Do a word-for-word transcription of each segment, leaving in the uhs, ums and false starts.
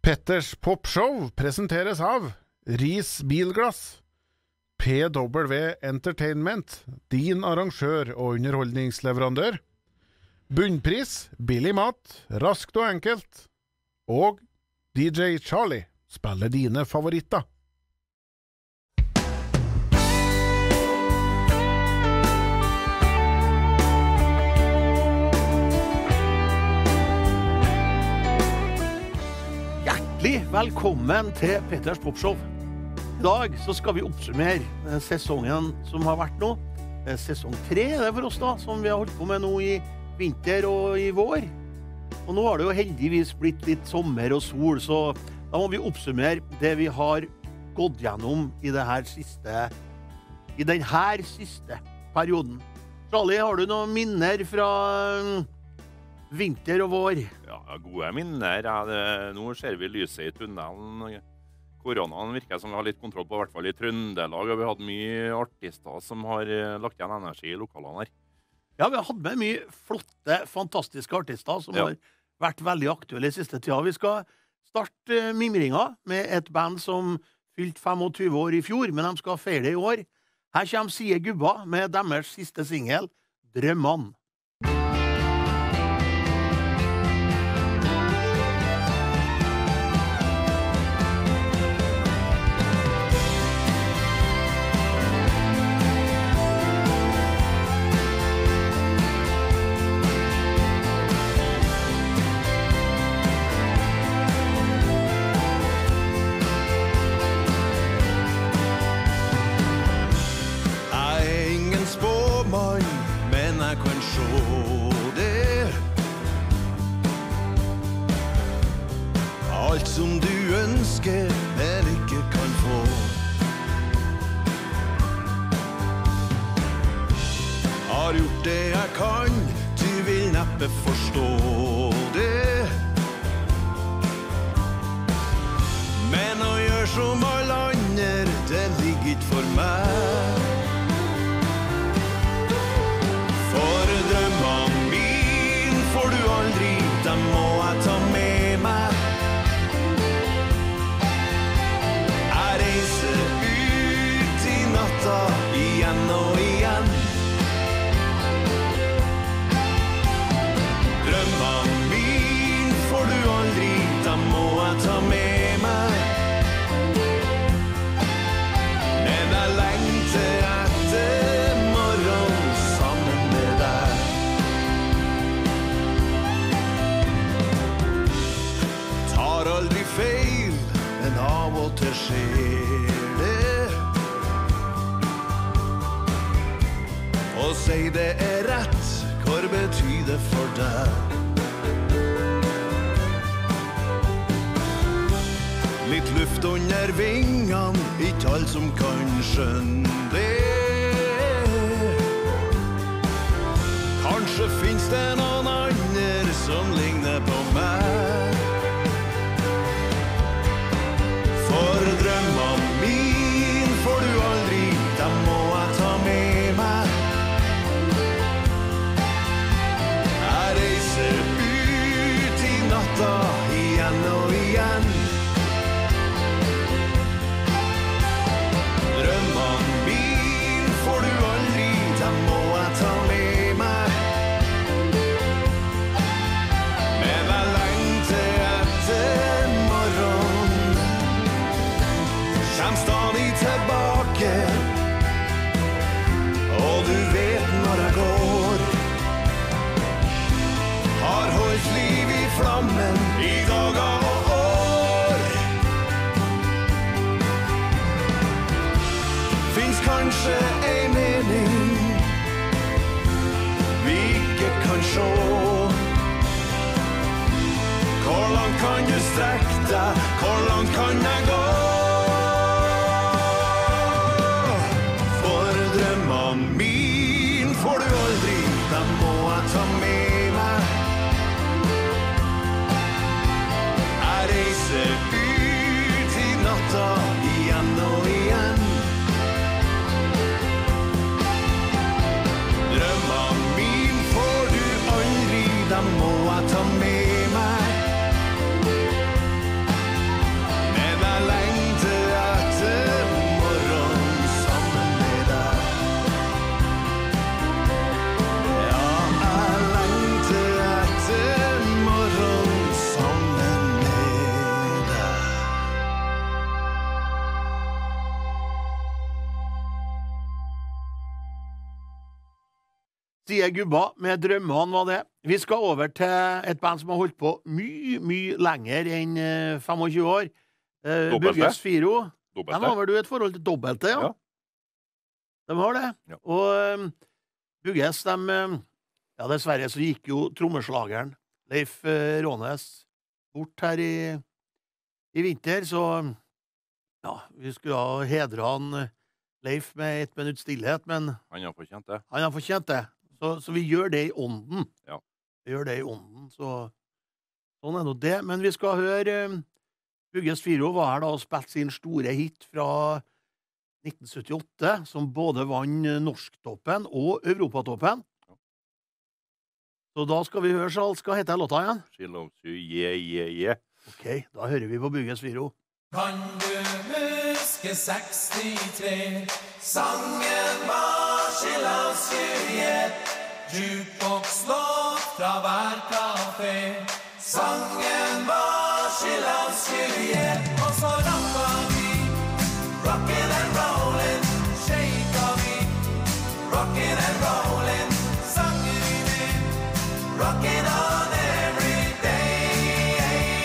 Petters Popshow presenteres av Ris Bilglass, P W Entertainment, din arrangør og underholdningsleverandør, Bunnpris, billig mat, raskt og enkelt, og D J Charlie spiller dine favoritter. Velkommen til Petters Popshow. I dag så skal vi oppsummere sesongen som har vært nå. Sesong tre er det for oss da, som vi har holdt på med nå i vinter og i vår. Og nå har det jo heldigvis blitt litt sommer og sol, så da må vi oppsummere det vi har gått gjennom i, det her siste, i den her siste perioden. Charlie, har du noen minner fra vinter og vår? Ja, gode minner. Ja, det, nå ser vi lyset i tunnelen. Koronaen virker som vi har litt kontroll på, i hvert fall i Trøndelag, og vi har hatt mye artister som har lagt igjen energi i lokalene her. Ja, vi har hatt med mye flotte, fantastiske artister som ja. har vært veldig aktuelle i siste tida. Vi skal starte mimringa med et band som fylt tjuefem år i fjor, men de skal feire det i år. Her kommer Sie Gubba med deres siste single, Drømman. Alt som du ønsker, men ikke kan få. Har gjort det jeg kan, du vil neppe forstå det. Men å gjøre som alle andre, det ligger ikke for meg. For drømmene min får du aldri, dem må jeg ta med meg. Jeg reiser ut i natta, igjen og igjen. Drømmene min får du aldri, dem må jeg ta med meg. Men jeg lengter etter morgen sammen med deg. Tar aldri feil, men av og til skjer det. Og si det er rett, hva betyr det for deg? Litt luft under vingene, ikke alt som kan skjønne det. Kanskje finnes det noen andre som ligner på meg. For drømmene min får du aldri, dem må jeg ta med meg. Jeg reiser ut i natta, igjen og igjen. Drømmene min får du aldri, dem må jeg ta med meg. Men jeg lengter etter morgen, kjem stadig tilbake. Og du vet når jeg går, har holdt liv i flammen i dager og år. Finns kanskje en mening vi ikke kan sjå. Hvor langt kan du strekke deg, hvor langt kan jeg gå? For drømmene min får du aldri, dem må jeg ta med meg. Jeg reiser ut i natta, igjen og igjen. Drømmene min får du aldri, dem må jeg ta med meg. Sier gubba med drømmene var det. Vi skal over til et band som har holdt på mye, mye lenger enn eh, tjuefem år. Eh, Dobbelte. Bugges Firo. De Dobbelte. har vel du et forhold til dobbelte, ja? Ja. De har det. Ja. Og um, Bugges, de um, ja, dessverre så gikk jo trommeslageren Leif uh, Rånes bort her i, i vinter, så ja, vi skulle ha hedret han uh, Leif med et minutt stillhet, men Han har fortjent det. han har fortjent det. Så, så vi gjør det i ånden. Ja. Vi gjør det i ånden, så sånn er nå det. Men vi skal høre um, Bugges Firo var her da og spilte sin store hit fra nitten syttiåtte, som både vant Norsktoppen og Europatoppen. Ja. Så da skal vi høre, Charles, hva heter låta igjen? She loves you, yeah, yeah, yeah. Ok, da hører vi på Bugges Firo. Kan du huske sekstitre? Sangen var She loves you, yeah. Jukebox-låt fra hver kafé. Sangen var She loves you, yeah. Og så rappa vi, rockin' and rollin', shaka vi, rockin' and rollin', sanger vi med, rockin' on every day.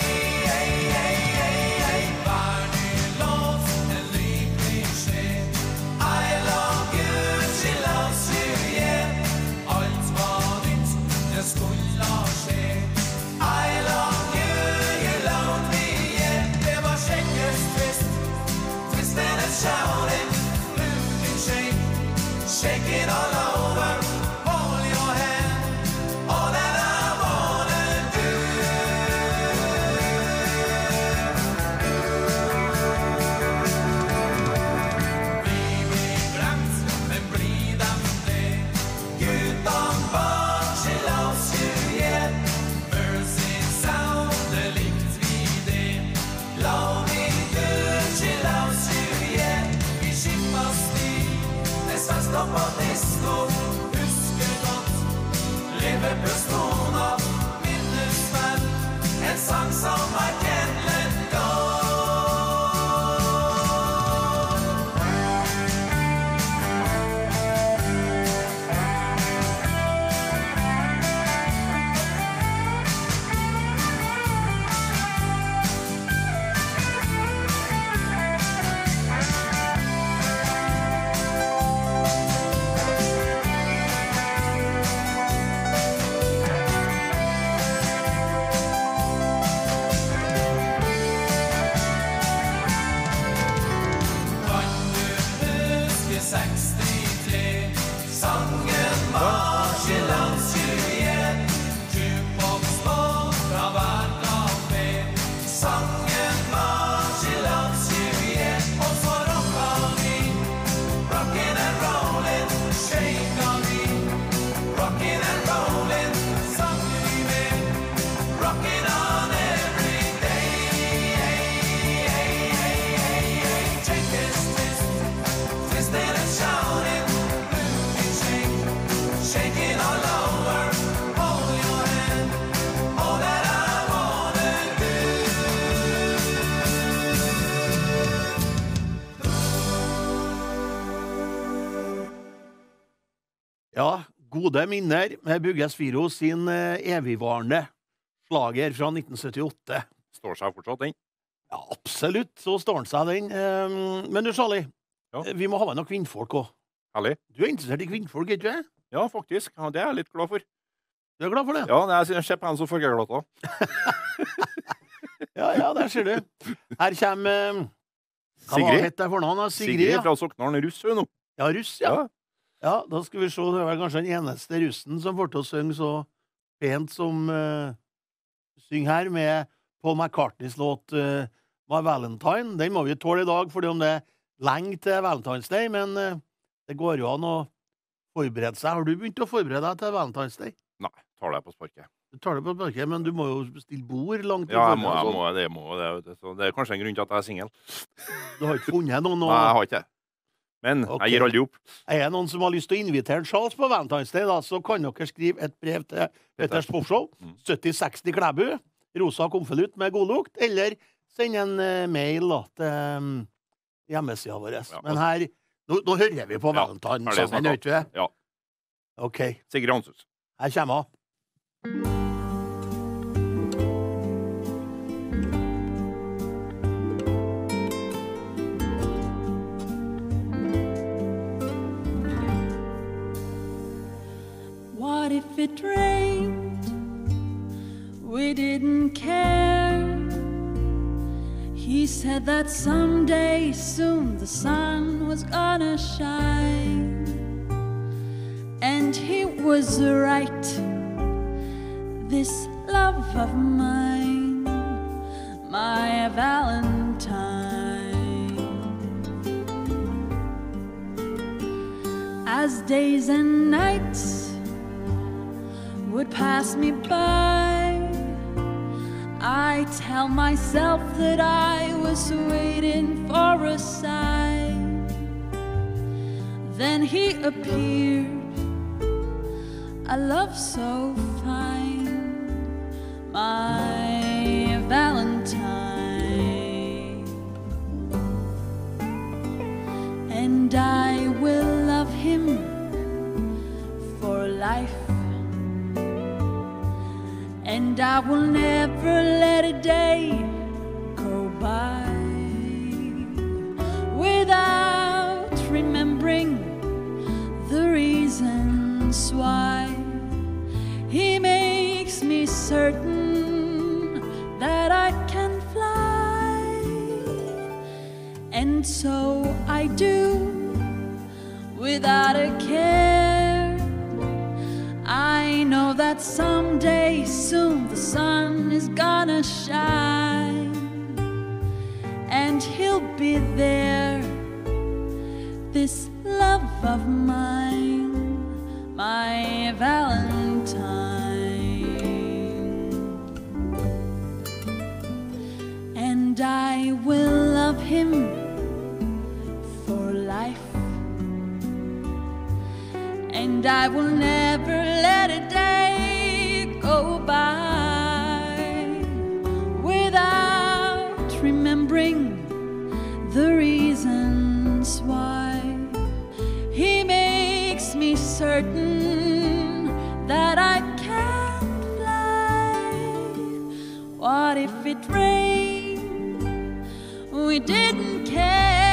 Hver ny låt, en lykkelig skje. I love you, she loves you, yeah. Alt var nytt, det skulle skje. I love you, you love me, yeah. Det var Shakers twist, twisting and shouting, moving shake, shaking all over. Hold your hand, all that I wanna do. Vi blir glemt, men blir dem det? Guttene bak, she loves you, yeah. Mercy sound, det likt vi det. Love me good, she loves you, yeah. Vi skippa stil, det svensk opp på disco. Husker godt, Liverpool-stona. Minnes vel, en sang som I can't let go. Kan du huske sekstitre? Sangen var She loves you, yeah. Jukebox-låt fra hver kafé. Sangen var She loves you, yeah. Og så rocka vi, rockin' and rollin', shaka vi, rockin' and rollin', sanger vi med, rockin' on every day. Take this twist, twisting and shouting, moving shake, shaking all over. Hold your hand, all that I wanna do. Ja, gode minner med Bugges Firo sin eh, evigvarende slager fra nitten syttiåtte. Står seg fortsatt, den. Ja, absolutt, så står han seg den. Um, men du, Charlie, Ja. vi må ha med noen kvinnfolk også. Herlig. Du er interessert i kvinnfolk, ikke du? Ja, faktisk. Ja, det er jeg litt glad for. Du er glad for det? Ja, det er, jeg ser på en som fargeglata. Ja, ja, der ser du. Her kommer um, hva Sigrid. heter det for navn? da? Sigrid, Sigrid ja. fra Soknaren Russ, hun nå. Ja, russ, ja. Ja. Ja, da skal vi se, det er vel kanskje den eneste russen som får til å synge så pent som uh, synger her, med Paul McCartneys låt uh, My Valentine. Den må vi tåle i dag, fordi om det er lenge til Valentine's Day, men uh, det går jo an å forberede seg. Har du begynt å forberede deg til Valentine's Day? Nei, tar deg på sparket. Du tar det på parket, men du må jo bestille bord langt i Ja, jeg må, forveien, jeg altså. må, det må det. vet du. Så det er kanskje en grunn til at jeg er singel. Du har ikke funnet noen, Nei, jeg og har ikke det. Men Ok. jeg gir aldri opp. er det noen som har lyst til å invitere Charles på Valentine's Day, da, så kan dere skrive et brev til Petters Popshow, Mm. sytti seksti Klæbu, rosa konvolutt med godlukt, eller send en eh, mail da, til um, hjemmesida vår. Ja, Men her, nå, nå hører vi på Ja, Valentine er det sammen, snakket? vet du? Ja. Ok, Sigrid Hanshus. her kommer han. What if it rained? We didn't care. He said that someday soon the sun was gonna shine. And he was right. This love of mine, my Valentine. As days and nights would pass me by, I tell myself that I was waiting for a sign. Then he appeared, a love so fine, my Valentine. And I will love him for life. And I will never let a day go by without remembering the reasons why. He makes me certain that I can fly. And so I do, without a care. I know that someday soon the sun is gonna shine, and he'll be there. This love of mine, my Valentine. And I will love him for life. And I will never let a day go by without remembering the reasons why. He makes me certain that I can fly. What if it rained? We didn't care.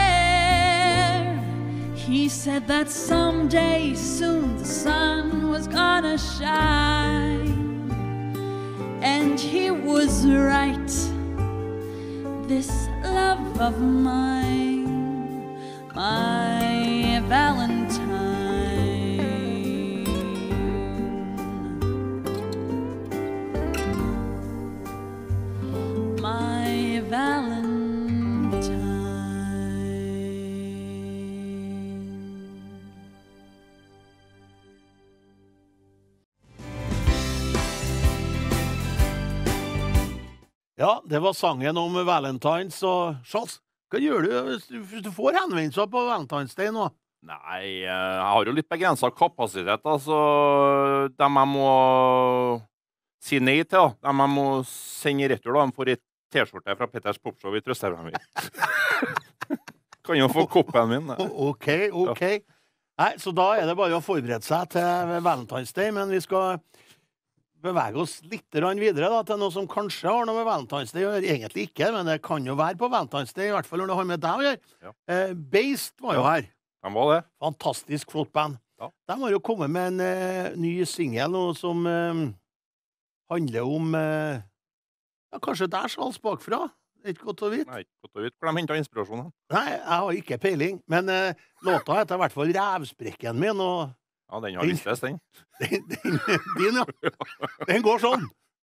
He said that someday soon the sun was gonna shine, and he was right. This love of mine, my Valentine, my Valentine. Ja, det var sangen om Valentines og Charles. Hva gjør du hvis du, hvis du får henvendelser på Valentine's Day nå? Nei, eh, jeg har jo litt begrenset kapasitet, da, så dem jeg må si nei til, da. Dem jeg må sende i retur, da. De får en T-skjorte fra Petters Popshow i Trøstehjemmet mitt. Kan jo få koppen min. Da. Ok, ok. Nei, så da er det bare å forberede seg til Valentine's Day, men vi skal bevege oss litt videre da, til noe som kanskje har noe med Valentine's Day å gjøre. Egentlig ikke, men det kan jo være på Valentine's Day, i hvert fall når det har med deg å gjøre. Ja. Eh, Beist var jo her. De var det. Fantastisk flott band. Ja. De har jo kommet med en eh, ny single nå som eh, handler om eh, ja, kanskje der Charles bakfra. Det er ikke godt å vite. Nei, ikke godt å vite. Hvor de hentet inspirasjonen. Nei, jeg har ikke peiling, men eh, låta heter i hvert fall Rævsprekken min, og Ja, den har visst det, den. den, den, din, ja. Den går sånn.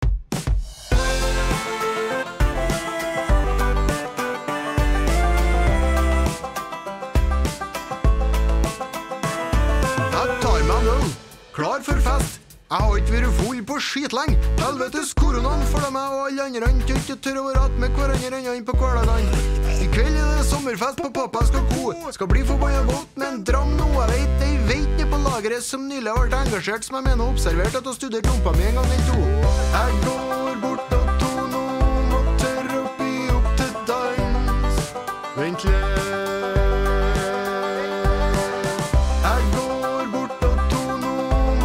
Jeg tar meg en øl, klar for fest. Jeg har ikke vært full på skitleng. Helvetes koronaen for meg og alle andre til ikke tør å være at med hverandre inn på hverdagene. I kveld er det sommerfest på pappa skal ko. Skal bli forbanna godt med en dram nå. Jeg vet det, jeg vet det på lageret som nylig har vært engasjert, som jeg mener har observert at hun studerte rumpa mi en gang eller to. Jeg går bort og to nå, må tørre opp i opp til dans. Vent litt. Jeg går bort og to nå,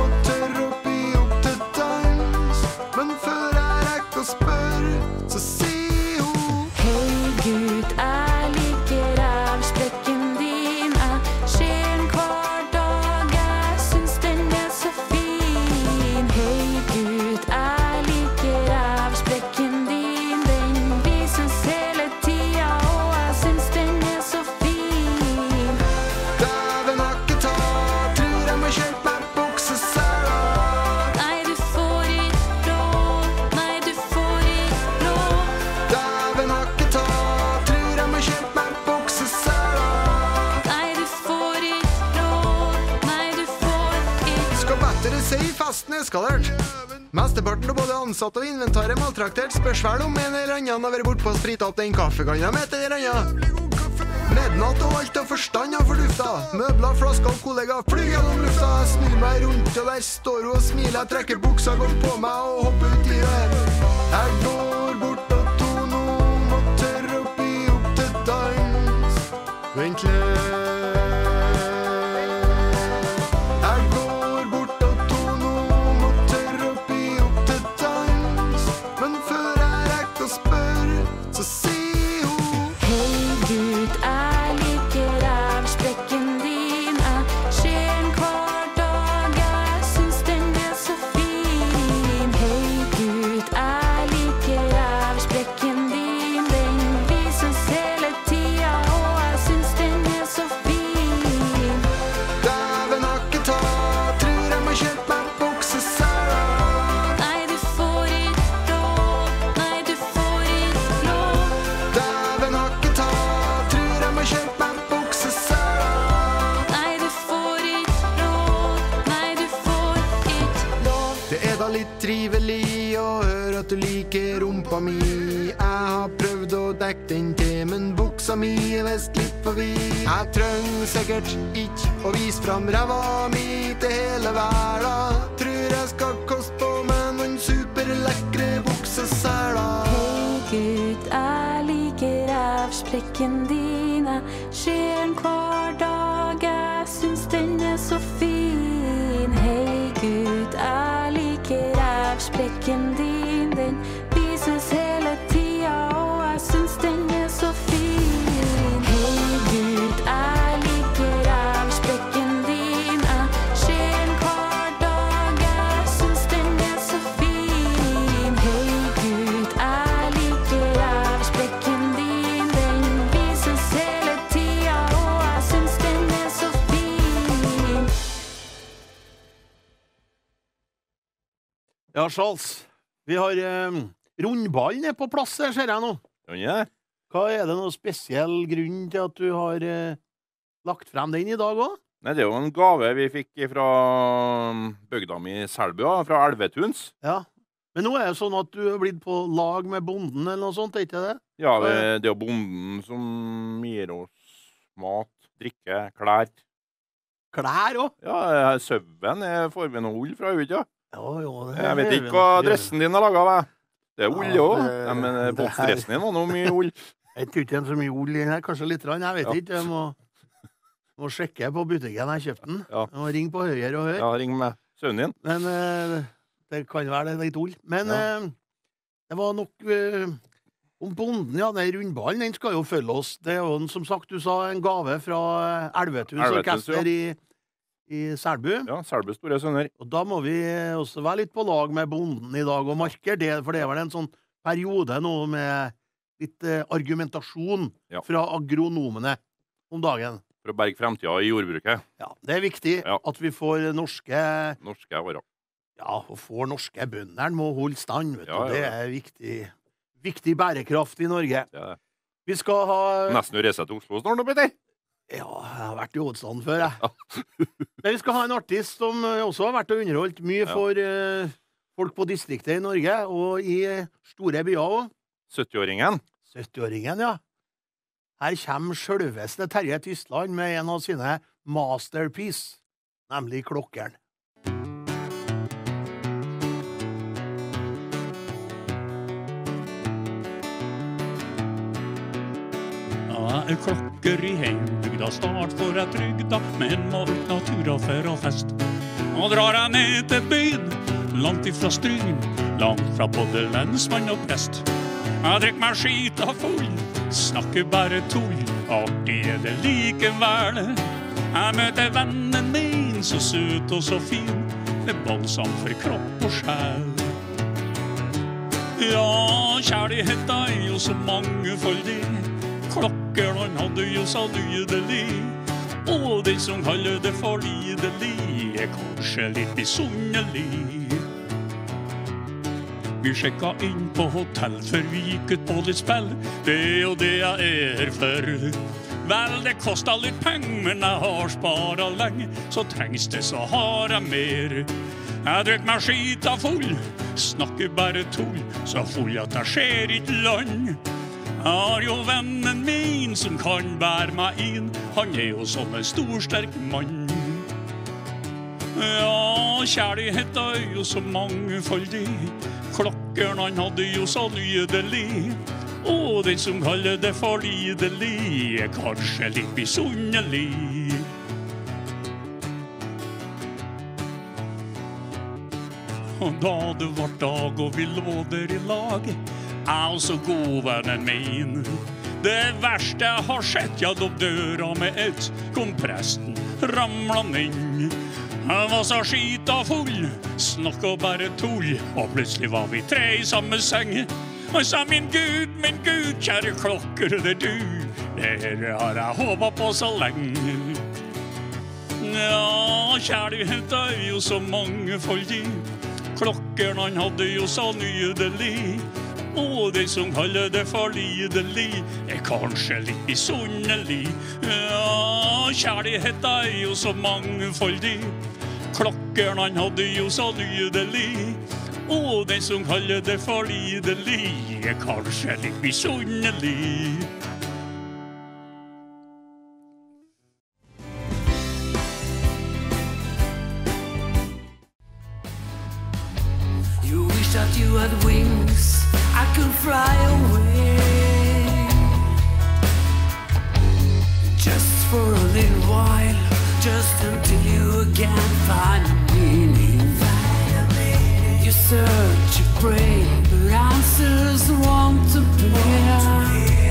eskalert. Mesteparten av både ansatte og inventar er maltraktert. Spørs vel om en eller annen har vært bort på å sprite opp den kaffekanna med et eller annet. Mednatt og alt av forstand av fordufta. Møbler, flasker og kollegaer flyger gjennom lufta. Jeg snur meg rundt og der står hun og smiler. Jeg trekker buksa godt på meg og hopper ut i det. Jeg går bort og toner om og tør å by opp til dans. Vent litt. Jeg går bort og toner om og tør å by opp til dans. Men før jeg rekker å spørre, så sier hun: Hei Gud, jeg liker rævsprekken din. Jeg ser den hver dag, jeg syns den er så fin. Hei Gud, jeg liker rævsprekken din. Den vises hele tida, og jeg syns den er så fin. Dæven har ikke ta, tror jeg må kjøpe meg bukseseler. Nei, du får ikke lov, nei, du får ikke lov. Dæven har ikke ta, tror jeg må kjøpe meg bukseseler. Nei, du får ikke lov, nei, du får ikke lov. Det er da litt trivelig å høre at du liker rumpa mi. Jeg har prøvd å dekke den til, men buksa mi er vest litt for vid. Jeg trenger sikkert ikke å vise fram ræva mi til hele verden. Tror jeg skal koste på meg noen superlekre bukseseler. Hei Gud, jeg liker rævsprekken din. Jeg ser den hver dag, jeg syns den er så fin. Hei Gud, jeg liker rævsprekken din. Den vises hele tida, og jeg syns den er så fin. Hei Gud, jeg liker rævsprekken din. Jeg ser den hver dag, jeg syns den er så fin. Hei Gud, jeg liker rævsprekken din. Den vises hele tida, og jeg syns den er så fin. Ja, Charles, vi har eh, rundballen er på plass her, ser jeg nå. Ja, Hva er det noe spesiell grunn til at du har eh, lagt frem den i dag også? Nei, det er jo en gave vi fikk fra bygda mi i Selbu, ja, fra Elvetuns. Ja. Men nå er det sånn at du har blitt på lag med bonden eller noe sånt, er ikke det? Ja, det det er jo bonden som gir oss mat, drikke, klær. Klær også? Ja, søven er- får vi noe ull fra, ikke? Ja. Ja, jo, det Jeg vet gjør vi ikke hva nok. dressen din har laget av, jeg. Det er ull, Ja, jo. det- Ja, men det her- boksdressen din var noe mye ull. Jeg tror ikke det er så mye ol i den her, kanskje litt, rann, jeg vet Ja. ikke. Jeg må, må sjekke på butikken jeg kjøpte den. Ja. Jeg må ringe på høyre og høyre. Ja, ring med sønnen din. Men eh, det kan være litt ull. Men Ja. eh, det var nok eh, om bonden, ja, den rundballen, den skal jo følge oss. Det er jo, en, som sagt, du sa, en gave fra Elvetuns Elvetuns, orkester i, i Selbu. Ja, Selbu store sønner. Og da må vi også være litt på lag med bonden i dag og markere det, for det er vel en sånn periode nå med litt eh, argumentasjon Ja. fra agronomene om dagen. For å berge fremtida i jordbruket. Ja, det er viktig Ja. at vi får norske, Norske varer. ja, og får norske bøndene må holde stand, vet du. Ja, ja, Det ja. er viktig, viktig bærekraft i Norge. Det er det. Vi skal ha... Nesten å reise til Oslo snart, nå, Peter. Ja, jeg har vært i hovedstaden før, jeg. Men vi skal ha en artist som eh, også har vært og underholdt mye Ja. for eh, folk på distriktet i Norge, og i eh, store byer også. syttiåringen. syttiåringen, ja. Her kommer selveste Terje Tysland med en av sine masterpiece, nemlig Klokkeren. Jeg er klokker i heimbygda, snart får jeg trygda, men må ut natura for å fest. Nå drar jeg ned til byen, langt ifra Stryn, langt fra både lensmann og prest. Jeg drikker meg skita full, snakker bare tull, artig er det likevel. Jeg møter vennen min, så søt og så fin, med balsam for kropp og sjel. Ja, kjærligheten er jo så mangefoldig, klokkeren han hadde jo så nydelig, og den som kaller det for lidelig, er kanskje litt misunnelig. Vi sjekka inn på hotell før vi gikk ut på litt spill, det er jo det jeg er for. Vel, det kostet litt penger, men jeg har sparet lenge, så trengs det så har jeg mer. Jeg drøk meg skita full, snakker bare tull, så full at jeg ser ikke land. Jeg har jo vennen min som kan bære meg inn, han er jo som en stor, sterk mann. Ja, kjærligheten er jo så mangefoldig, klokkeren han hadde jo så nydelig. Og den som kaller det for lidelig, er kanskje litt misunnelig. Og da det var dag og vi lå der i lag, jeg og så godvennen min. Det verste jeg har sett, ja, da døra med ett, kom presten ramla inn. Jeg var så skita full, snakket bare tull, og plutselig var vi tre i samme seng. Og jeg sa, min Gud, min Gud, kjære klokker, det er du, det her har jeg håpet på så lenge. Ja, kjærlighet er jo så mangefoldig, klokkeren han hadde jo så nydelig. Og de som kaller det for lidelig, er kanskje litt misunnelig. Ja, kjærlighet er jo så mangefoldig, klokkeren han hadde jo så nydelig. Og de som kaller det for lidelig, er kanskje litt misunnelig. You wish that you had wings, I could fly away. Just for a little while, just until you again find a meaning. You search, you pray, but answers won't appear.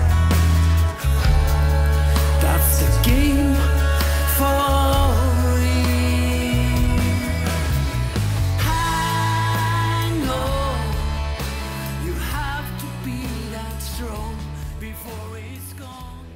That's the game for real. Hang on, you have to be that strong before it's gone.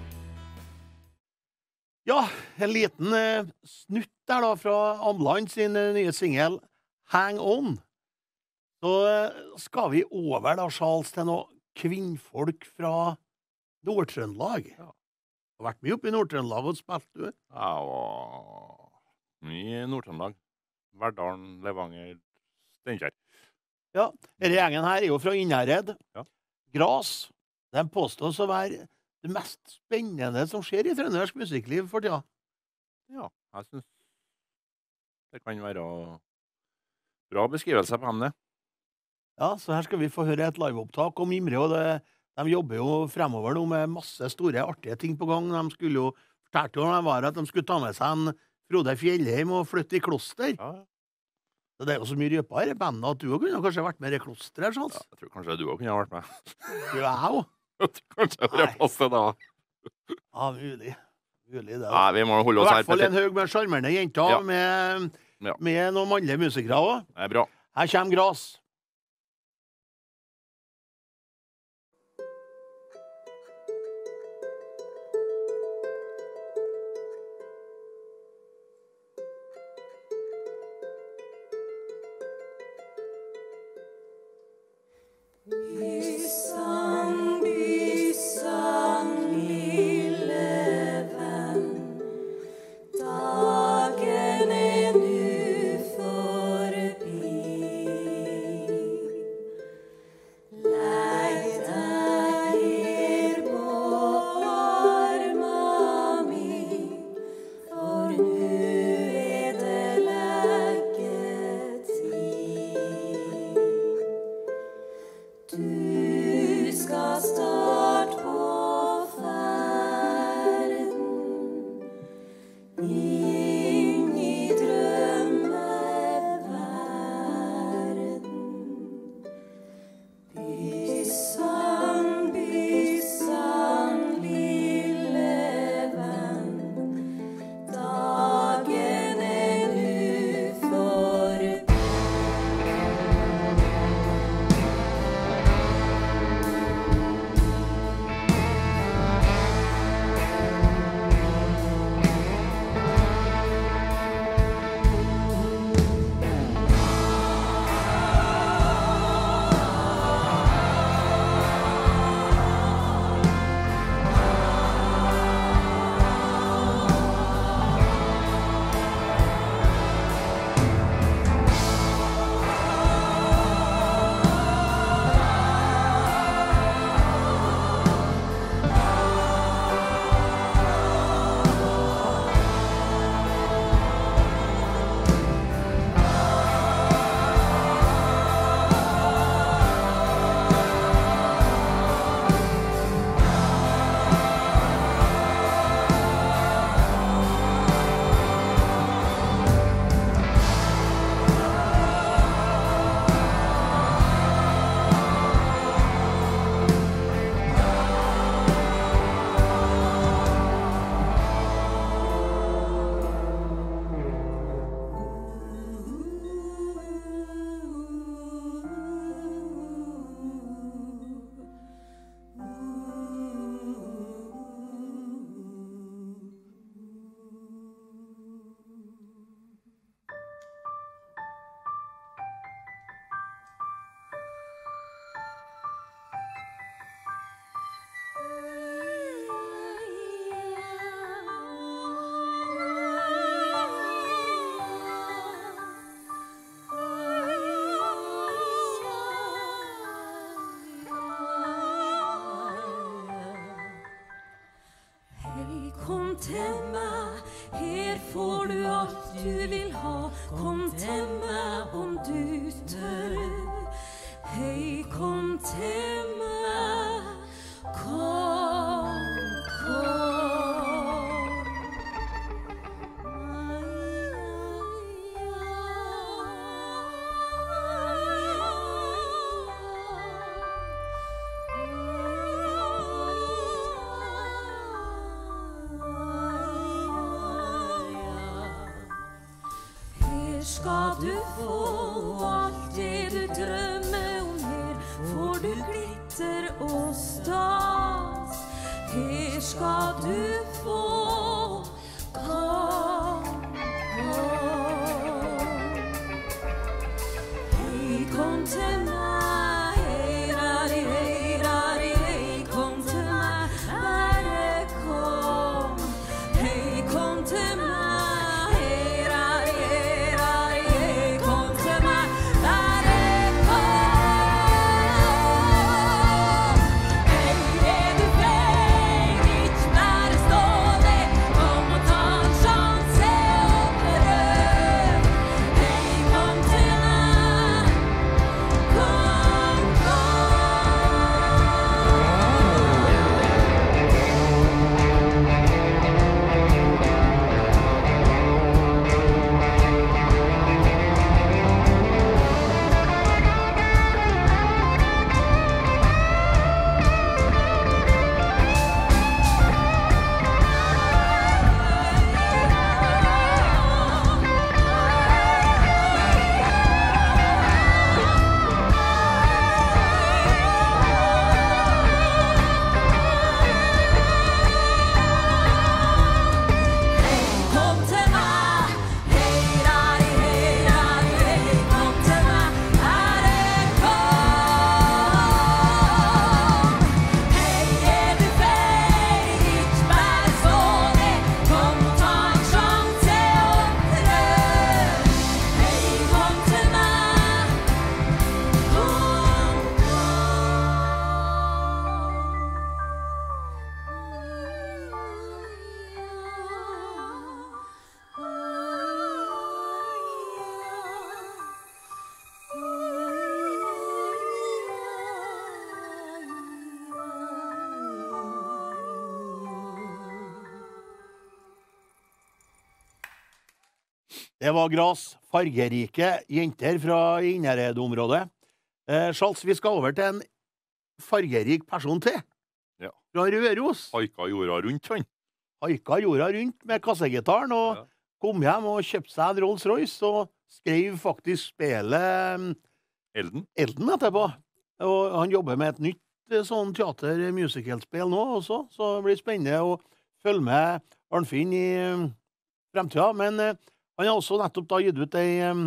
Ja, en liten eh, snutt der da fra Amland sin eh, nye single Hang On. Så eh, skal vi over da, Charles, til noen kvinnfolk fra Nord-Trøndelag. Ja. Du har vært mye oppe i Nord-Trøndelag og spilt, du? Ja, og mye i Nord-Trøndelag. Verdalen, Levanger, Steinkjer. Ja, denne gjengen her er jo fra Innherred. Ja. Gras, de påstås å være det mest spennende som skjer i trøndersk musikkliv for tida. Ja, jeg synes det kan være bra beskrivelse på dem, det. Ja, så her skal vi få høre et liveopptak om Imre, og det, de jobber jo fremover nå med masse store, artige ting på gang. De skulle jo, fortalte jo når de var at de skulle ta med seg en Frode Fjellheim og flytte i kloster. Ja. Så det er jo så mye røpa her i bandet at du også kunne kanskje vært med i kloster her, Charles. Ja, jeg tror kanskje du også kunne ha vært med. Du er jo. Kanskje det er plass til det. Ja, mulig. Mulig det. Da. Nei, vi må holde I oss her. hvert fall en høg med charmerende jenter, Ja. med, Ja. med noen mannlige musikere også. Det er bra. Her kommer Gras. Bisang, bisang, lille venn, dagen er nu forbi. til meg, her får du alt du vil ha. Kom til meg om du tør. Hei, kom til meg. Kom, kom. Skal du få alt det du drømmer om, her får du glitter og stas. Her skal du få, kom, kom. Hei, kom til meg, hei, rari, hei, rari, hei, kom til meg, bare kom. Hei, kom til meg. Det var Gras, fargerike jenter fra Inneredområdet. Eh, Charles, vi skal over til en fargerik person til. Ja. Fra Røros. Haika jorda rundt, han. Haika jorda rundt med kassegitaren og ja. Kom hjem og kjøpte seg en Rolls Royce og skrev faktisk spillet Elden. Elden etterpå. Og han jobber med et nytt sånn teater-musicalspill nå også, så det blir spennende å følge med Arnfinn i fremtiden. Men eh, han har også nettopp da gitt ut ei um,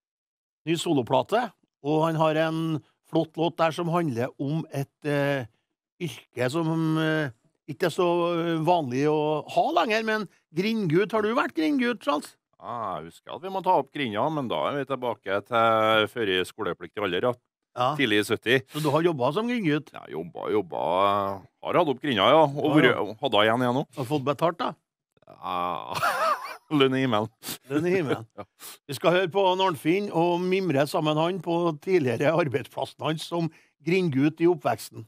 ny soloplate, og han har en flott låt der som handler om et uh, yrke som uh, ikke er så vanlig å ha lenger, men grindgut. Har du vært grindgut, Charles? Ja, jeg husker at vi må ta opp grinda, men da er vi tilbake til før i skolepliktig alder, ja. Ja. Tidlig i sytti. Så du har jobbet som grindgut? Ja, jobbet, jobbet. Har hatt opp grinda, ja. Og ja, ja. Hadde igjen igjen nå. Har fått betalt, da? Ja, lønn i himmelen. Lønn i himmelen. Ja. Vi skal høre på Arnfinn og mimre sammen han på tidligere arbeidsplassen hans som grindgut i oppveksten.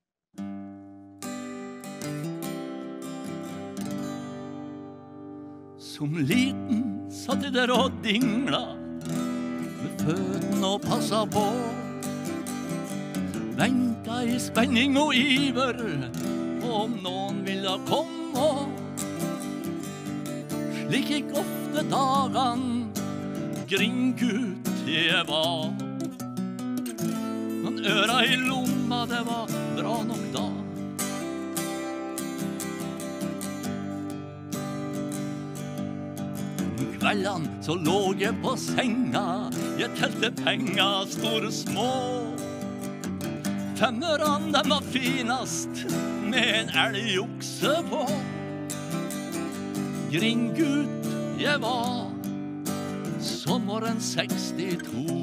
Som liten satt jeg der og dingla med føttene og passa på. Venta i spenning og iver på om noen ville komme. Slik gikk ofte dagen, grindgut jeg var. Noen øra i lomma, det var bra nok da. Kvelden så lå jeg på senga, jeg telte penger, store små. Femmøren den var finast, med en elgokse på. Grindgut jeg var, sommeren sekstito.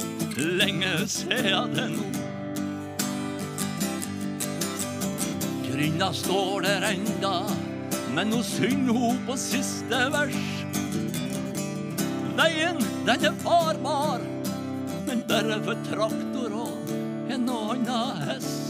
Lenge ser jeg det nå. Rinna står der enda, men nå synger hun på siste vers. Veien, den er farbar, men bare for traktor og en og annen hest.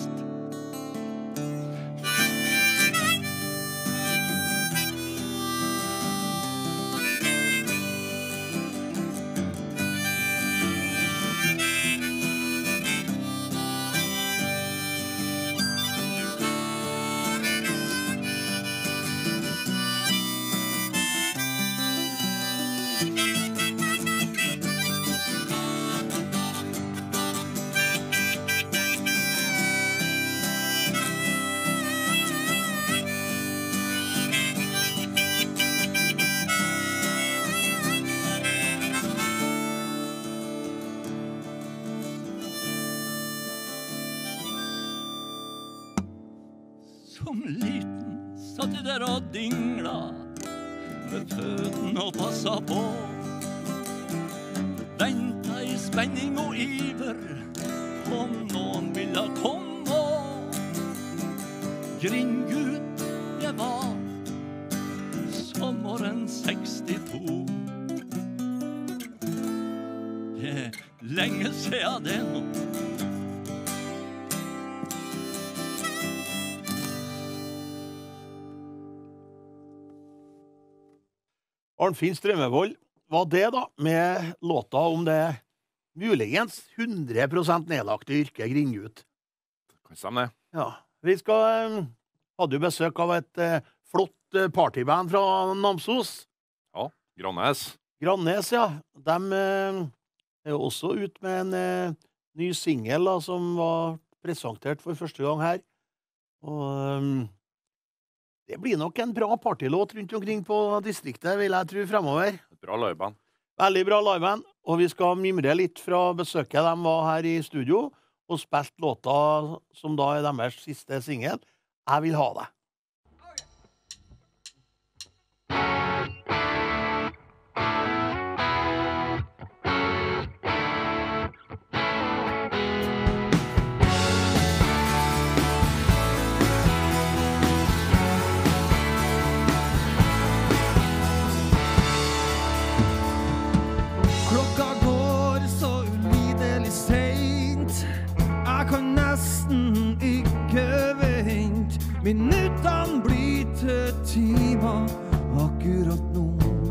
Som liten satt jeg der og dingla med føttene og passa på. Venta i spenning og iver om noen ville komme. Grindgut jeg var sommeren sekstito. Det er lenge siden det nå. Arnfinn Strømmevold, var det da, med låta om det muligens hundre prosent nedlagte yrket grindgut. Kan stemme det. Ja, vi skal, eh, hadde jo besøk av et eh, flott eh, partyband fra Namsos. Ja, Grannes. Grannes, ja. De eh, er jo også ut med en eh, ny single da, som var presentert for første gang her. Og eh, det blir nok en bra partylåt rundt omkring på distriktet, vil jeg tro, fremover. Bra liveband. Veldig bra liveband, og vi skal mimre litt fra besøket de var her i studio, og spilt låta som da er deres siste single, Jeg vil ha deg. Minuttene blir til timer akkurat nå.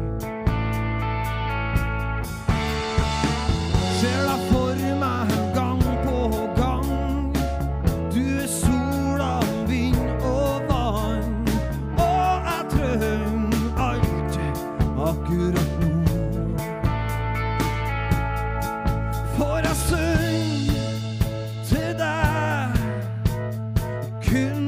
Ser deg for meg gang på gang. Du er sola, vind og vann. Og jeg trenger alt akkurat nå. For jeg synger til deg kun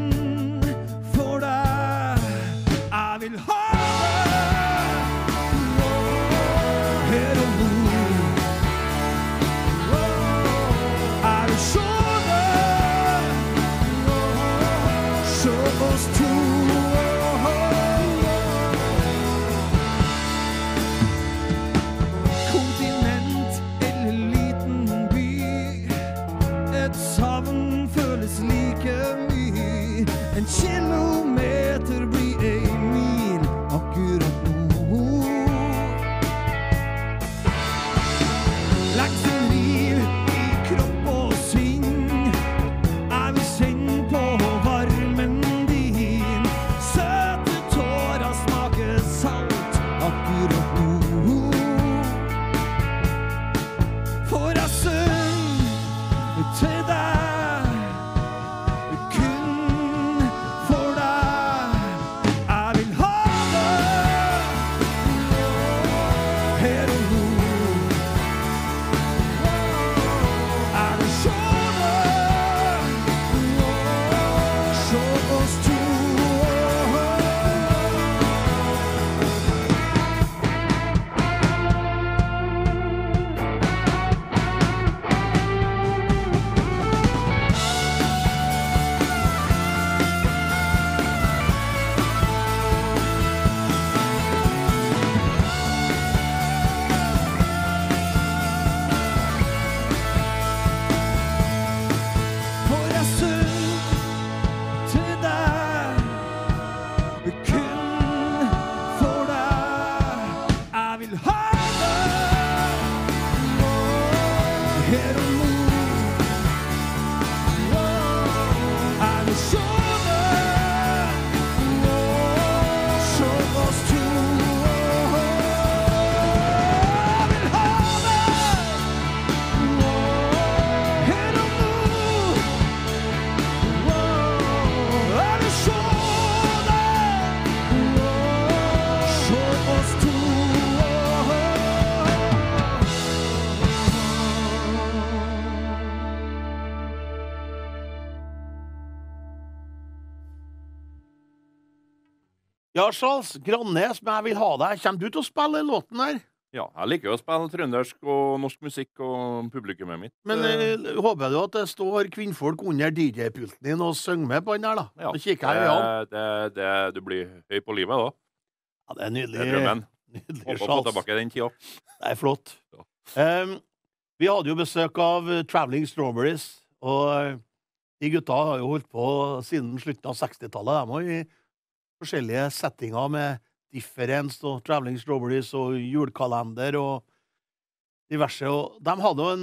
kilometer blir ei mil akkurat nå. Legg sin liv i kropp og sinn. Jeg vil kjenne på varmen din. Søte tårer smaker salt akkurat nå. For jeg synger til deg kun for deg. Ja, Charles, Grannes, men jeg vil ha deg. Kommer du til å spille låten her? Ja, jeg liker jo å spille trøndersk og norsk musikk og publikummet mitt. Men eh, håper du at det står kvinnfolk under D J-pulten din og synger med på den her, da? Ja, Så kikker jeg i øynene. det, det, det, du blir høy på livet da. Ja, det er nydelig. Det er drømmen. Nydelig, Håper å få Charles. tilbake den tida. Det er flott. Um, vi hadde jo besøk av uh, Traveling Strawberries, og uh, de gutta har jo holdt på siden slutten av sekstitallet. De har i forskjellige settinger med Difference og Traveling Strawberries og julekalender og diverse. Og de hadde jo en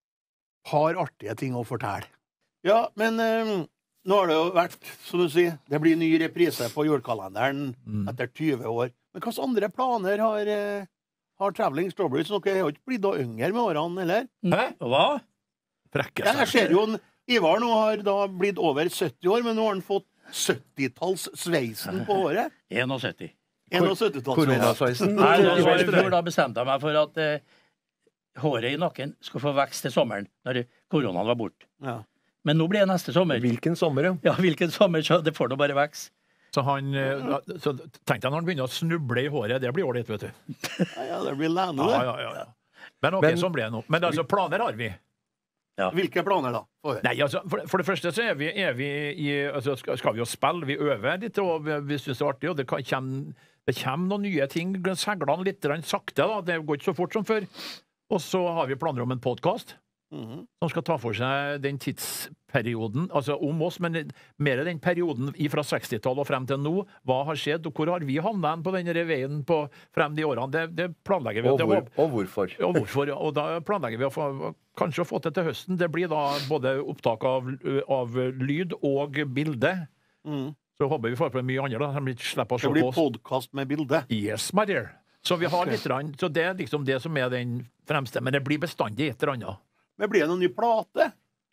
par artige ting å fortelle. Ja, men um, nå har det jo vært, som du sier, det blir ny reprise på julekalenderen Mm. etter tyve år. Men hvilke andre planer har, uh, har Traveling Strawberries? Dere har jo ikke blitt da yngre med årene, eller? Hæ? Hva? Ja, jeg ser jo en Ivar nå har da blitt over sytti år, men nå har han fått syttitalls-sveisen på håret. syttién. syttitalls-sveisen. Nei, da, så i fjor da bestemte jeg meg for at eh, håret i nakken skulle få vekst til sommeren, når koronaen var borte. Ja. Men nå blir det neste sommer. Hvilken sommer, ja? Ja, hvilken sommer, så det får nå bare vekst. Så han, eh, så tenkte jeg når han begynner å snuble i håret, det blir ålreit, vet du. Ja, det blir lene, det. Ja, ja, ja, ja. Men ok, Men- sånn ble det nå. Men altså, planer har vi. Hvilke planer da? Få høre. Nei, altså, for, for det første så er vi, er vi i, altså, skal, skal vi jo spille, vi øver litt, og vi, vi synes det er artig, og det kan, kommer, det kommer noen nye ting, seglene litt grann sakte da, det går ikke så fort som før. Og så har vi planer om en podcast, Mhm. som skal ta for seg den tidsperioden, altså om oss, men mer den perioden fra sekstitallet og frem til nå. Hva har skjedd, og hvor har vi havnet hen på denne veien på frem de årene? Det, det planlegger vi. Og, Det hvor, var- og hvorfor? og hvorfor, ja. Og da planlegger vi å få, kanskje å få til til høsten. Det blir da både opptak av, av lyd og bilde. Mhm. Så håper vi får på mye andre, da. Så vi slipper å se Det blir på oss. podcast med bilde. Yes, my dear. Så vi har Ok. litt, rann- så det er liksom det som er den fremste. Men det blir bestandig et eller annet. Men blir det noen ny plate?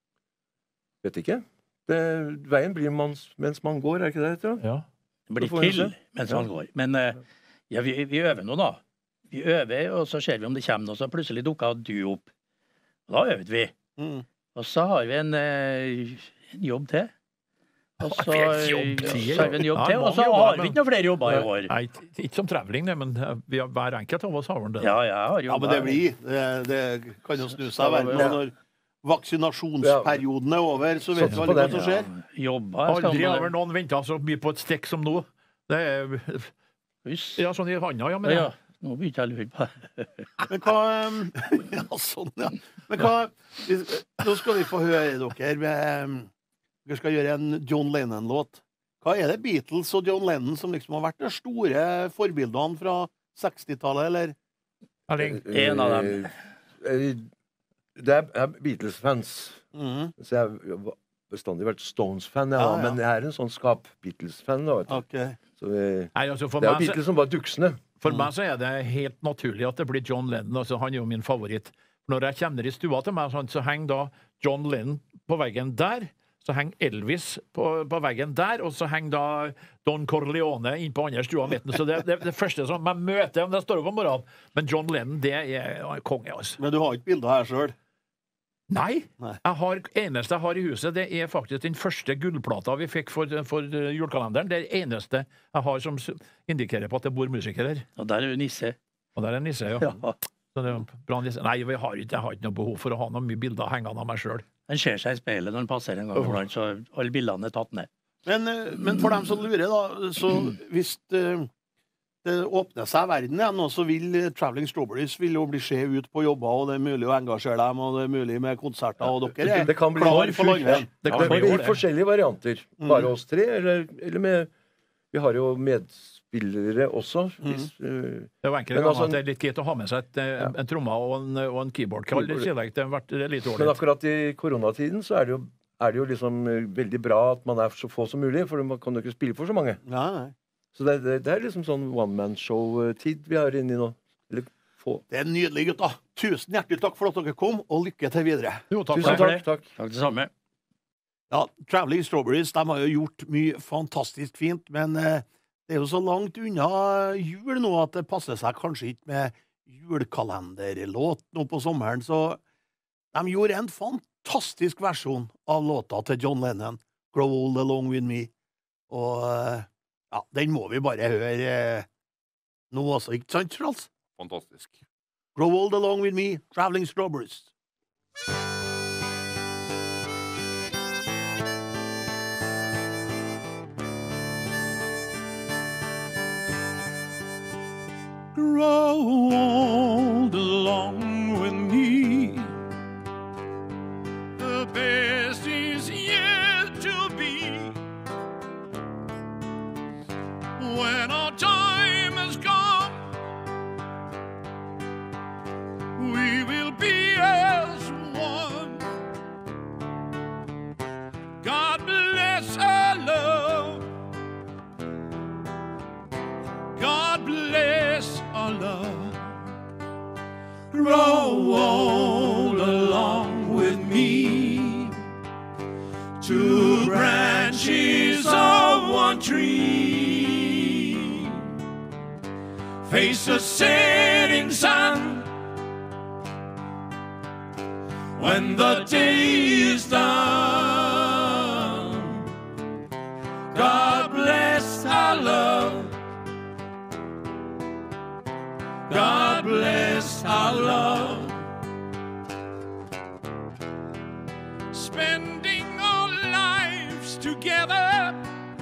Vet ikke. Det, veien blir mans, mens man går, er ikke det? Tror jeg? Ja. Det blir Så får vi til se. mens Ja. man går. Men eh, ja, vi, vi øver nå, da. Vi øver, og så ser vi om det kommer noe, så plutselig dukker du opp. Og da øvde vi. Mm. Og så har vi en, eh, en jobb til. Og så, vi har jobb til, så har vi en jobb ja. til, Ja, og så mange jobber, har vi men- ikke noen flere jobber i år. Nei, ikke- ikke som traveling, det, men eh, vi har, hver enkelt av oss har vel det. Ja, jeg har Ja, men det blir. Det, det kan jo snu seg. Ja, Verden, ja. og når vaksinasjonsperioden er over, så vet Satser du på aldri hva det. som skjer. Jobba jeg skal Aldri har med- vel noen ventet så mye på et stikk som nå. Det er Hus. ja, sånn i handa, ja. Men Ja, nå begynte jeg å lure på Men hva um, Ja, sånn, ja. Men hva vi- Nå skal vi få høre dere med um, Dere skal gjøre en John Lennon-låt. Hva er det Beatles og John Lennon som liksom har vært de store forbildene fra sekstitallet, eller? Erling, En av dem. Eh, eh, Det er, er Beatles-fans. Mhm. Så jeg har bestandig vært Stones-fan, ja, Ja, ja. men jeg er en sånn skap-Beatles-fan. da, vet du. Ok. Så vi, Nei, altså for det er meg jo så- Beatles som var duksene. For meg så er det helt naturlig at det blir John Lennon. Altså, han er jo min favoritt. Når jeg kommer ned i stua til meg, sånn, så henger da John Lennon på veggen der. Så henger Elvis på, på veggen der, og så henger da Don Corleone inn på andre stua midten. Så det er det, det første som jeg møter når jeg står opp om morgenen. Men John Lennon, det er konge, altså. Men du har ikke bilder her sjøl? Nei. Nei. Jeg har, eneste jeg har i huset, det er faktisk den første gullplata vi fikk for, for uh, julekalenderen. Det er det eneste jeg har som s- indikerer på at det bor musikere her. Og der er jo Nisse. Og der er Nisse, ja. Ja. Så det er bra Nisse. Nei, vi har ikke, jeg har ikke noe behov for å ha noe mye bilder hengende av meg sjøl. Han ser seg i speilet når han passerer en gang iblant, så alle bildene er tatt ned. Men, eh, men for dem som lurer, da, så hvis det, det åpner seg verden igjen, nå, så vil eh, Traveling Strawberries vil jo bli se ut på jobber, og det er mulig å engasjere dem, og det er mulig med konserter, og dere er Det kan bli klar for langveien. Det Det kan bli blir år, det. forskjellige varianter. Mm. Bare oss tre, eller, eller med Vi har jo medspillere også. Hvis, eh, Det er jo enkelte Men ganger altså- at det er litt greit å ha med seg et, eh, en, en tromme og en, og en keyboard-kall i tillegg. Det har vært det er litt Men ålreit. akkurat i koronatiden så er det jo er det jo liksom eh, veldig bra at man er så få som mulig, for man kan jo ikke spille for så mange. Nei, nei. Så det, det, det er liksom sånn one-man-show-tid vi er inne i nå. Eller få. Det er nydelig, gutta. Tusen hjertelig takk for at dere kom, og lykke til videre. Jo, takk Tusen for det. takk, takk. Takk det samme. Ja, Traveling Strawberries, de har jo gjort mye fantastisk fint, men eh, det er jo så langt unna jul nå at det passer seg kanskje ikke med julekalenderlåt nå på sommeren, så de gjorde en fantastisk versjon av låta til John Lennon, Grow Old Along With Me, og eh, ja, den må vi bare høre eh, nå også, ikke sant, Charles? Fantastisk. Grow Old Along With Me, Traveling Strawberries. Grow old along with me. The best is yet to be. When our time has come, we will be as one. God bless our love. God bless our love. Grow old along with me. Two branches of one tree. Face the setting sun. When the day is done. God bless our love. God bless our love. Spending our lives together,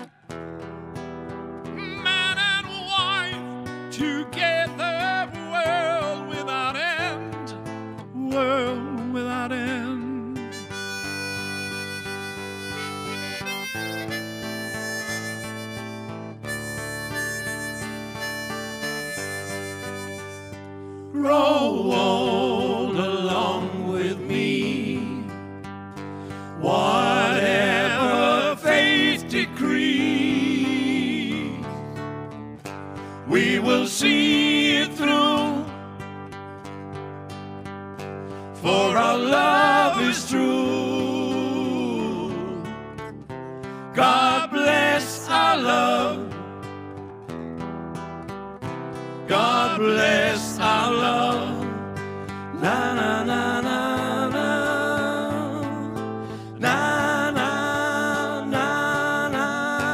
man and wife together, world without end, world without end. Grow old along with me. Whatever fate decrees, we will see it through. For our love is true. God bless our love. God bless our love. Na na na na na. Na na na na.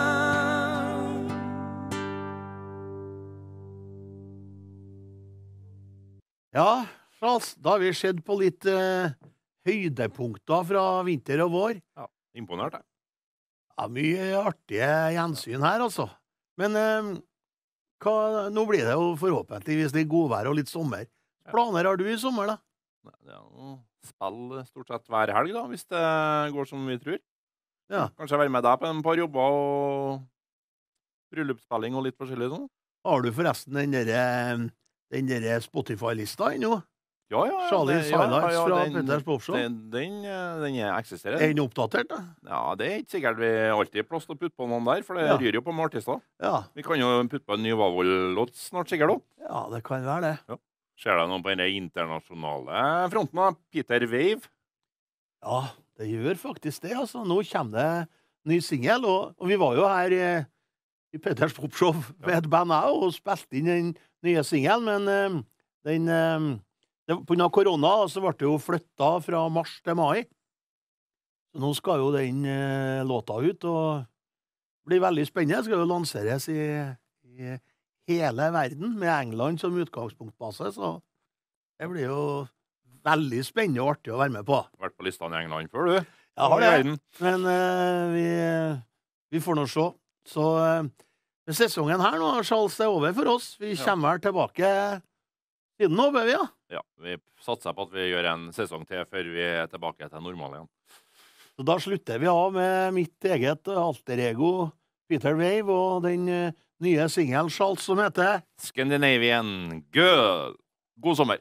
Ja, Charles, da har vi sett på litt eh, høydepunkter fra vinter og vår. Ja, imponert, jeg. Ja, mye artige gjensyn her, altså. Men eh, hva, nå blir det jo forhåpentligvis litt godvær og litt sommer. Planer har du i sommer, da? Det er jo spill stort sett hver helg, da, hvis det går som vi tror. Ja. Kanskje være med deg på en par jobber og bryllupsspilling og litt forskjellig sånn. Har du forresten den der, den der Spotify-lista ennå? Ja, ja, ja. Charlie det- ja, Silence ja, fra den- Petters Popshow? Den, den, den er eksisterer. Er den oppdatert, da? Ja, det er ikke sikkert vi alltid har plass til å putte på noen der, for det Ja. ryr jo på med artister. Ja. Vi kan jo putte på en ny Vavol-låt snart sikkert også. Ja, det kan være det. Ja. Ser deg noe på den internasjonale fronten av Peter Wave? Ja, det gjør faktisk det, altså. Nå kommer det ny singel, og, og vi var jo her i, i Petters Popshow med et band her, og spilte inn den nye singelen, men eh, den eh, det, på grunn av korona så ble det jo flytta fra mars til mai. Så nå skal jo den eh, låta ut, og det blir veldig spennende. Det skal jo lanseres i, i hele verden, med England som utgangspunktbase, så det blir jo veldig spennende og artig å være med på. Vært på listene i England før, du? Jeg har det, men eh, vi, vi får nå se. Så eh, sesongen her nå, Charles, er over for oss. Vi kommer vel tilbake siden nå, bør vi, ja? Ja, vi satser på at vi gjør en sesong til før vi er tilbake til normal igjen. Så da slutter vi av med mitt eget alter-ego, Peter Wave, og den eh, nye singelen, Charles, som heter Scandinavian Girl. God sommer!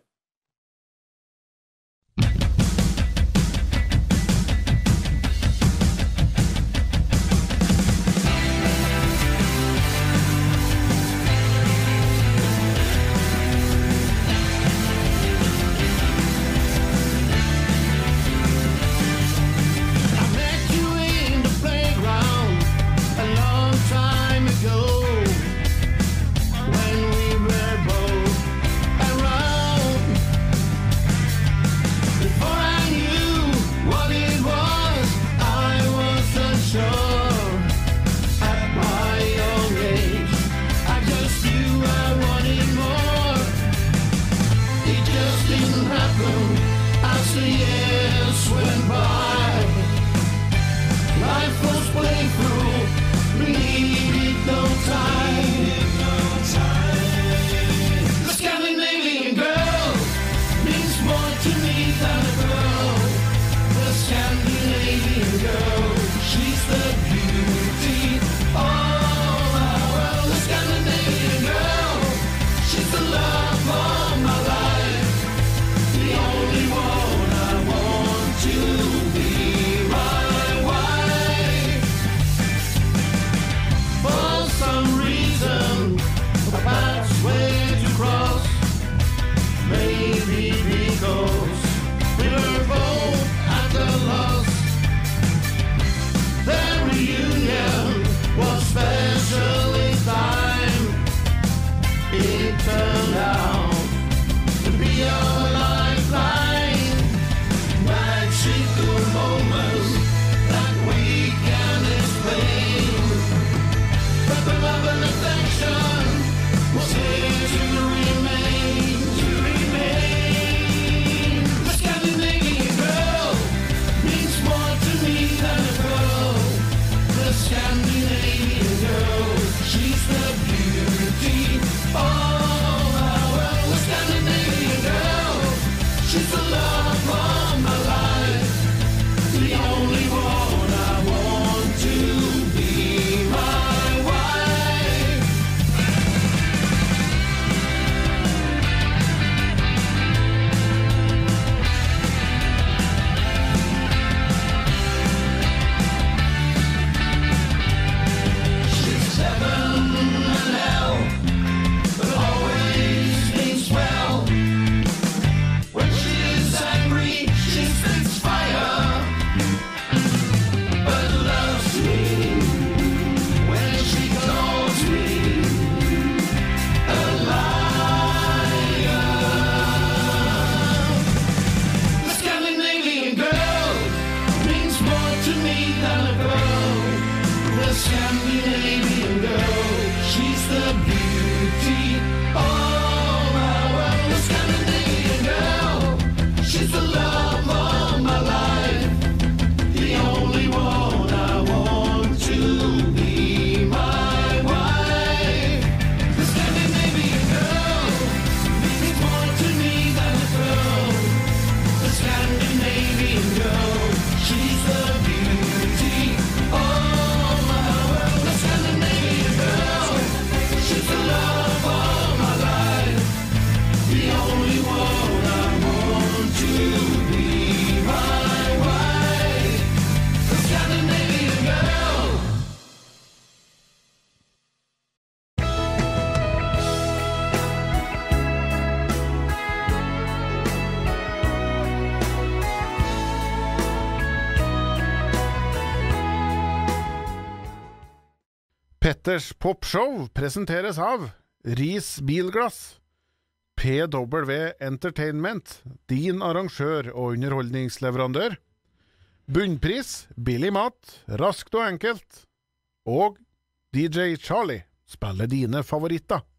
Scandinavian girl, she's the beauty of our world. The Scandinavian girl, she's the love of my life, the only one I want to be my wife. She's heaven and hell, but always means well. When she's angry, she spits fire, but loves me when she calls me a liar. The Scandinavian girl means more to me than a girl. The Scandinavian girl, she's the beauty of our world. The Scandinavian girl, she's the love of my life, the only one I want to be my wife. The Scandinavian girl means more to me than a girl. The Scandinavian girl, she's the beauty of my world. The Scandinavian girl, she's the love of my life, the only one I want to be my wife. The Scandinavian girl. Petters Popshow presenteres av Ris Bilglass, P W Entertainment, din arrangør og underholdningsleverandør, bunnpris, billig mat, raskt og enkelt, og D J Charlie spiller dine favoritter.